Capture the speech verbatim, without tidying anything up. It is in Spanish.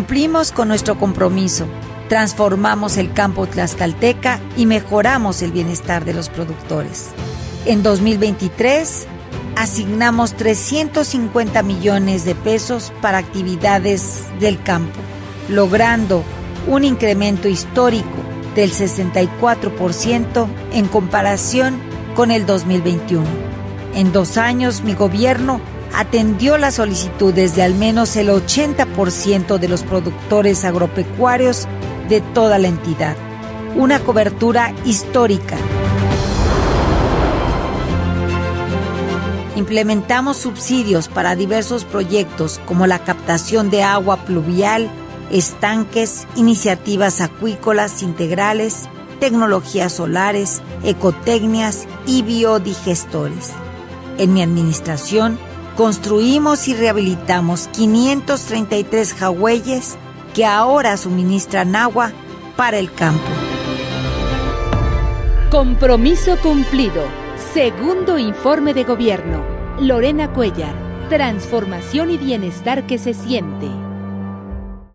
Cumplimos con nuestro compromiso, transformamos el campo tlaxcalteca y mejoramos el bienestar de los productores. En dos mil veintitrés, asignamos trescientos cincuenta millones de pesos para actividades del campo, logrando un incremento histórico del sesenta y cuatro por ciento en comparación con el dos mil veintiuno. En dos años, mi gobierno atendió las solicitudes de al menos el ochenta por ciento de los productores agropecuarios de toda la entidad. Una cobertura histórica. Implementamos subsidios para diversos proyectos como la captación de agua pluvial, estanques, iniciativas acuícolas integrales, tecnologías solares, ecotecnias y biodigestores. En mi administración, construimos y rehabilitamos quinientos treinta y tres jagüeyes que ahora suministran agua para el campo. Compromiso cumplido. Segundo informe de gobierno. Lorena Cuellar. Transformación y bienestar que se siente.